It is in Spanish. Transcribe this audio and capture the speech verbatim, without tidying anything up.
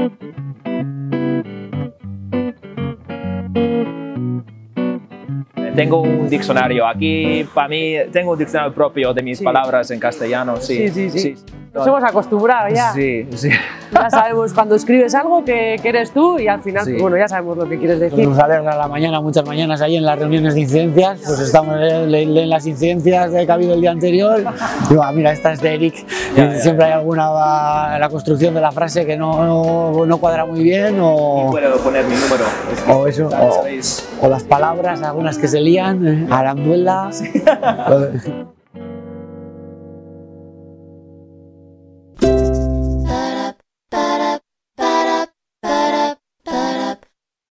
Tengo un diccionario aquí, para mí, tengo un diccionario propio de mis sí. palabras en castellano. Sí, sí, sí. sí. sí. Nos hemos acostumbrado ya. Sí, sí. Ya sabemos cuando escribes algo que, que eres tú y al final, sí. bueno, ya sabemos lo que quieres decir. Nos alegra la mañana, muchas mañanas ahí en las reuniones de incidencias, pues estamos en las incidencias que ha habido el día anterior. Digo, ah, mira, esta es de Erick. Ya, ya, siempre ya. hay alguna, la construcción de la frase que no, no, no cuadra muy bien o... Y puedo poner mi número. Es que o eso, o, o las palabras, algunas que se lían, eh, aranduela.